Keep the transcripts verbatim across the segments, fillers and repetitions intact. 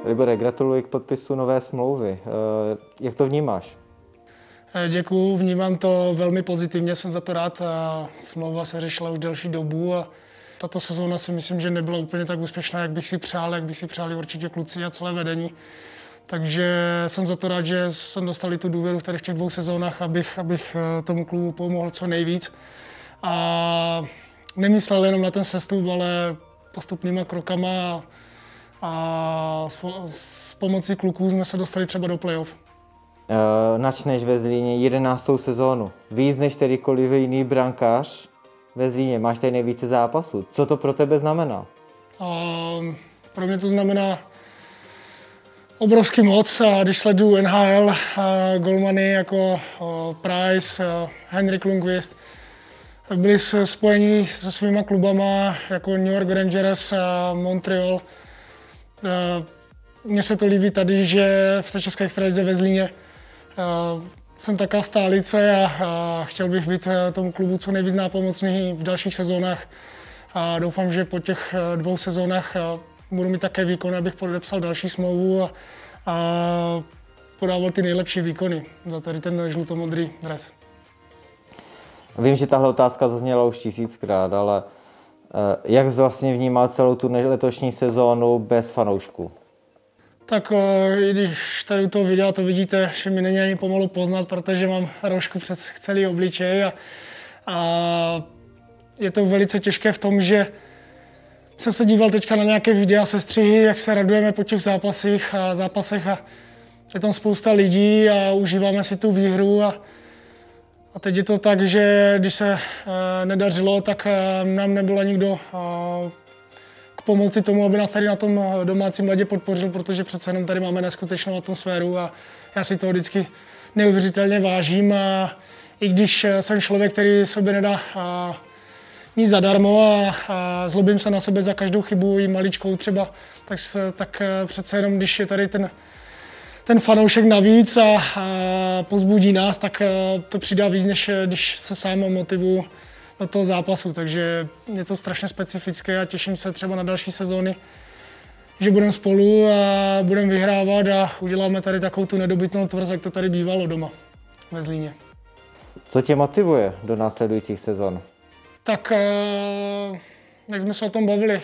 Libore, gratuluji k podpisu nové smlouvy. Jak to vnímáš? Děkuju, vnímám to velmi pozitivně, jsem za to rád. Smlouva se řešila už delší dobu a tato sezóna si myslím, že nebyla úplně tak úspěšná, jak bych si přál, jak bych si přáli určitě kluci a celé vedení. Takže jsem za to rád, že jsem dostal tu důvěru tady v těch dvou sezónách, abych, abych tomu klubu pomohl co nejvíc. A nemyslel jenom na ten sestup, ale postupnýma krokama a s pomocí kluků jsme se dostali třeba do playoff. Načneš ve Zlíně jedenáctou sezónu. Víc než kterýkoliv jiný brankář ve Zlíně. Máš tady nejvíce zápasů. Co to pro tebe znamená? Uh, pro mě to znamená obrovský moc. Když sleduju N H L, uh, golmany jako uh, Price, uh, Henrik Lundqvist, byli spojeni se svýma klubama jako New York Rangers a Montreal. Uh, Mně se to líbí tady, že v té české extralize ve Zlíně uh, jsem taká stálice a, a chtěl bych být tomu klubu co nejvíc nápomocný v dalších sezónách. A doufám, že po těch dvou sezónách budu mít také výkon, abych podepsal další smlouvu a, a podával ty nejlepší výkony za tady ten žlutomodrý dres. Vím, že tahle otázka zazněla už tisíckrát, ale jak jsi vlastně vnímal celou tu letošní sezónu bez fanoušků? Tak i když tady u toho videa to vidíte, že mi není ani pomalu poznat, protože mám roušku přes celý obličej a, a je to velice těžké v tom, že jsem se díval teďka na nějaké videa sestřihy, jak se radujeme po těch zápasech a zápasech a je tam spousta lidí a užíváme si tu výhru a, a teď je to tak, že když se e, nedařilo, tak e, nám nebylo nikdo e, k pomoci tomu, aby nás tady na tom domácím ledě podpořil, protože přece jenom tady máme neskutečnou atmosféru a já si toho vždycky neuvěřitelně vážím a i když jsem člověk, který sobě nedá a, nic zadarmo a, a zlobím se na sebe za každou chybu, i maličkou třeba, tak, se, tak přece jenom, když je tady ten, ten fanoušek navíc a, a pozbudí nás, tak to přidá víc, než když se sám motivuju do toho zápasu. Takže je to strašně specifické a těším se třeba na další sezóny, že budeme spolu a budeme vyhrávat a uděláme tady takovou tu nedobytnou tvrz, jak to tady bývalo doma ve Zlíně. Co tě motivuje do následujících sezon? Tak, jak jsme se o tom bavili,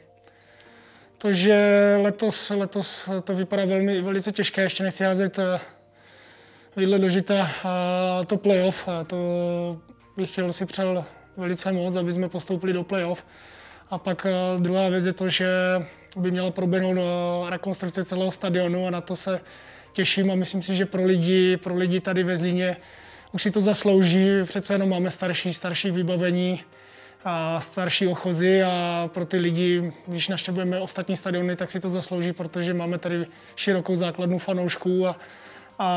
to, že letos, letos to vypadá velmi, velice těžké, ještě nechci házet vidle do žita to playoff, to bych chtěl si přál velice moc, aby jsme postoupili do playoff. A pak druhá věc je to, že by měla proběhnout rekonstrukce celého stadionu a na to se těším a myslím si, že pro lidi, pro lidi tady ve Zlíně už si to zaslouží, přece jenom máme starší, starší vybavení a starší ochozy a pro ty lidi, když navštěvujeme ostatní stadiony, tak si to zaslouží, protože máme tady širokou základnu fanoušků a,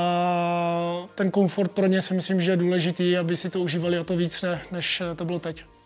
a ten komfort pro ně si myslím, že je důležitý, aby si to užívali o to víc, než to bylo teď.